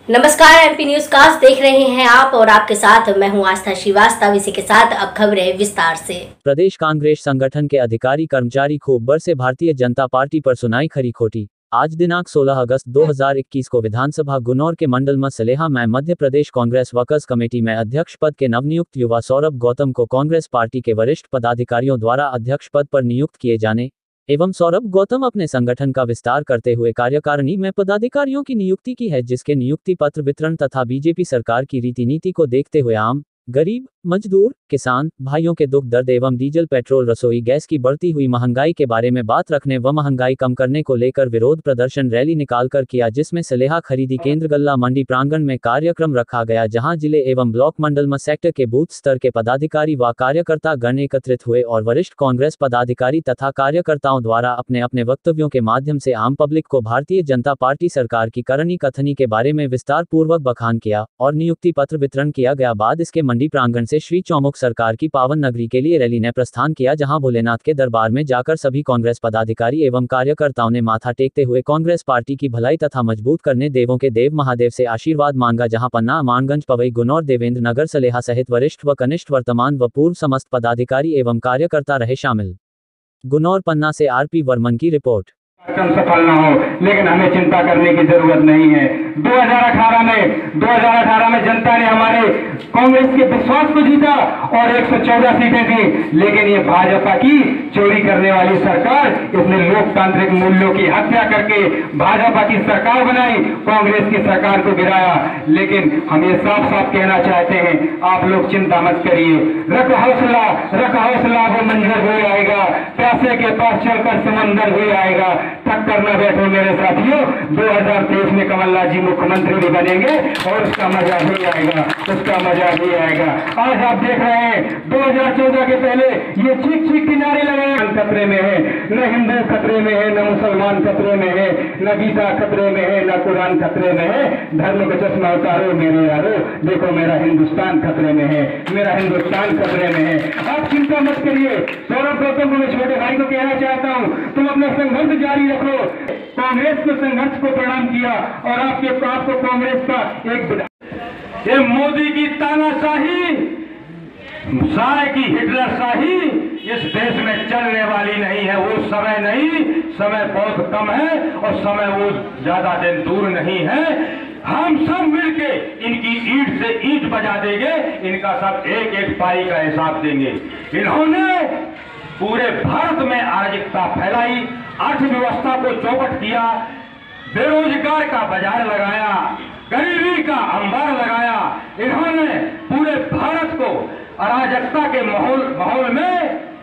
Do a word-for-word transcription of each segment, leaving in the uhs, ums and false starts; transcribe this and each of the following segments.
नमस्कार, MP news cast देख रहे हैं आप और आपके साथ मैं हूं आस्था श्रीवास्तव। इसी के साथ अब खबरें विस्तार से। प्रदेश कांग्रेस संगठन के अधिकारी कर्मचारी खूब बरसे भारतीय जनता पार्टी पर सुनाई खरी खोटी। आज दिनांक सोलह अगस्त दो हज़ार इक्कीस को विधानसभा गुनौर के मंडल मसलेहा में मध्य प्रदेश कांग्रेस वर्कर्स कमेटी में अध्यक्ष पद के नवनियुक्त युवा सौरभ गौतम को कांग्रेस पार्टी के वरिष्ठ पदाधिकारियों द्वारा अध्यक्ष पद पर नियुक्त किए जाने एवं सौरभ गौतम अपने संगठन का विस्तार करते हुए कार्यकारिणी में पदाधिकारियों की नियुक्ति की है, जिसके नियुक्ति पत्र वितरण तथा बीजेपी सरकार की रीति नीति को देखते हुए आम गरीब मजदूर किसान भाइयों के दुख दर्द एवं डीजल पेट्रोल रसोई गैस की बढ़ती हुई महंगाई के बारे में बात रखने व महंगाई कम करने को लेकर विरोध प्रदर्शन रैली निकालकर किया, जिसमें सलेहा खरीदी केंद्र गल्ला मंडी प्रांगण में कार्यक्रम रखा गया, जहां जिले एवं ब्लॉक मंडल में सेक्टर के बूथ स्तर के पदाधिकारी व कार्यकर्ता गण एकत्रित हुए और वरिष्ठ कांग्रेस पदाधिकारी तथा कार्यकर्ताओं द्वारा अपने अपने वक्तव्यों के माध्यम से आम पब्लिक को भारतीय जनता पार्टी सरकार की करनी कथनी के बारे में विस्तार पूर्वक बखान किया और नियुक्ति पत्र वितरण किया गया। बाद इसके मंडी प्रांगण से श्री चौमुख सरकार की पावन नगरी के लिए रैली ने प्रस्थान किया, जहां भोलेनाथ के दरबार में जाकर सभी कांग्रेस पदाधिकारी एवं कार्यकर्ताओं ने माथा टेकते हुए कांग्रेस पार्टी की भलाई तथा मजबूत करने देवों के देव महादेव से आशीर्वाद मांगा। जहां पन्ना मानगंज पवई गुनौर देवेंद्र नगर सलेहा सहित वरिष्ठ व कनिष्ठ वर्तमान व पूर्व समस्त पदाधिकारी एवं कार्यकर्ता रहे शामिल। गुनौर पन्ना से आरपी वर्मन की रिपोर्ट। सफल ना हो, लेकिन हमें चिंता करने की जरूरत नहीं है। दो हज़ार अठारह में दो हज़ार अठारह में जनता ने हमारे कांग्रेस के विश्वास को जीता और एक सौ चौदह सीटें दी, लेकिन ये भाजपा की चोरी करने वाली सरकार, इसने लोकतांत्रिक मूल्यों की हत्या करके भाजपा की सरकार बनाई, कांग्रेस की सरकार को गिराया। लेकिन हम ये साफ साफ कहना चाहते हैं, आप लोग चिंता मत करिए, रख हौसला रख हौसला वो मंजर हो आएगा, पैसे के पास चलकर समंदर हो आएगा। टक्कर न बैठो मेरे साथियों, दो हज़ार तेईस में कमलनाथ जी मुख्यमंत्री भी बनेंगे और उसका मजा भी आएगा, उसका मजा भी आएगा। आज आप देख रहे हैं दो हज़ार चौदह के पहले ये चीख चीख की नारे लगाए, खतरे में है, न हिंदू खतरे में है, न मुसलमान खतरे में है, न गीता खतरे में है, न कुरान खतरे में है। धर्म का चश्मा उतारो मेरे यारो, देखो मेरा हिंदुस्तान खतरे में है, मेरा हिंदुस्तान खतरे में है। आप चिंता मत करिए। सौरभ गौतम को मैं छोटे भाई को कहना चाहता हूँ, तुम अपना संघर्ष जारी रखो। कांग्रेस के संघर्ष को प्रणाम किया और आपके आपको कांग्रेस का एक ये मोदी की तानाशाही, साय की हिटलरशाही इस देश में चलने वाली नहीं है। वो समय नहीं, समय बहुत कम है और समय वो ज्यादा दिन दूर नहीं है। हम सब मिलके इनकी ईंट से ईंट बजा देंगे, इनका सब एक एक पाई का हिसाब देंगे। इन्होंने पूरे भारत में अराजकता फैलाई, अर्थव्यवस्था को चौपट किया, बेरोजगार का बाजार लगाया, गरीबी का अंबार लगाया। इन्होंने पूरे भारत को अराजकता के माहौल माहौल में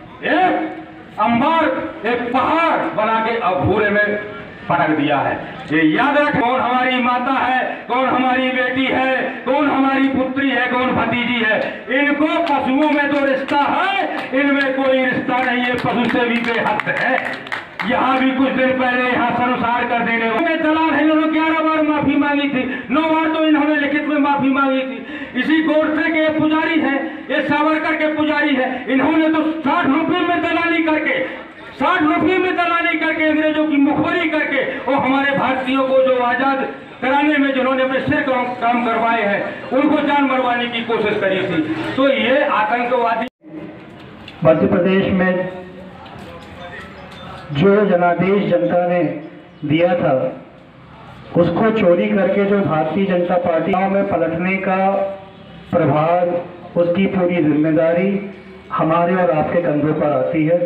एक अंबार, एक पहाड़ बना के अभूरे में पटक दिया है। ये याद रख, कौन हमारी माता है, कौन हमारी बेटी है, कौन हमारी पुत्री है, कौन भतीजी है। इनको पशुओं में तो रिश्ता है, इनमें कोई रिश्ता नहीं है, पशु से भी बेहद है। यहाँ भी कुछ दिन पहले यहाँ संसार कर देने वाले दलाल है, इन्होंने ग्यारह बार माफी मांगी थी, नौ बार तो इन्होंने लिखित में माफी मांगी थी। इसी गोडसे के पुजारी है, ये सावरकर के पुजारी है, इन्होंने तो साठ रुपये में दलाली करके साठ रुपये में दलाली करके अंग्रेजों की मुखबरी करके और हमारे भारतीयों को जो आजाद कराने में जिन्होंने अपने सिर काम करवाए हैं, उनको जान मरवाने की कोशिश करी थी। तो ये आतंकवादी मध्य प्रदेश में जो जनादेश जनता ने दिया था, उसको चोरी करके जो भारतीय जनता पार्टी में पलटने का प्रभाव, उसकी पूरी जिम्मेदारी हमारे और आपके कंधों पर आती है।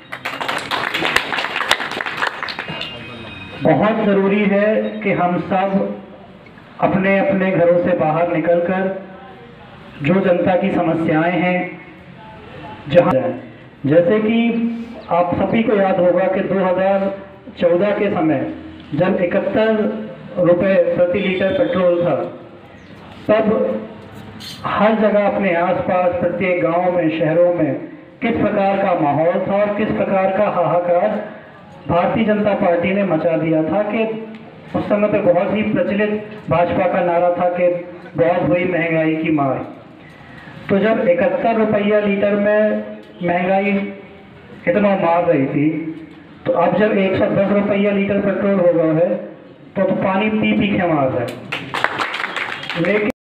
बहुत ज़रूरी है कि हम सब अपने अपने घरों से बाहर निकलकर जो जनता की समस्याएं हैं, जहां जैसे कि आप सभी को याद होगा कि दो हज़ार चौदह के समय जब इकहत्तर रुपये प्रति लीटर पेट्रोल था, तब हर जगह अपने आसपास प्रत्येक गांव में, शहरों में किस प्रकार का माहौल था और किस प्रकार का हाहाकार भारतीय जनता पार्टी ने मचा दिया था कि उस समय पे बहुत ही प्रचलित भाजपा का नारा था कि बहुत हुई महंगाई की मार। तो जब इकहत्तर रुपया लीटर में महंगाई इतना मार रही थी, तो अब जब एक सौ दस रुपया लीटर पेट्रोल हो गया है, तो, तो पानी पी पी के मार रहा है। लेकिन